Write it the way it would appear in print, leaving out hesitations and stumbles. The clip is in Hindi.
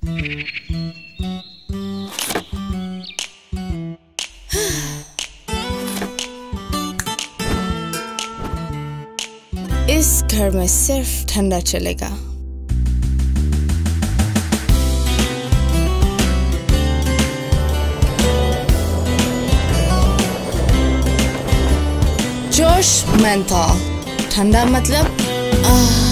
इस घर में सिर्फ ठंडा चलेगा। जोश मेंथॉल, ठंडा मतलब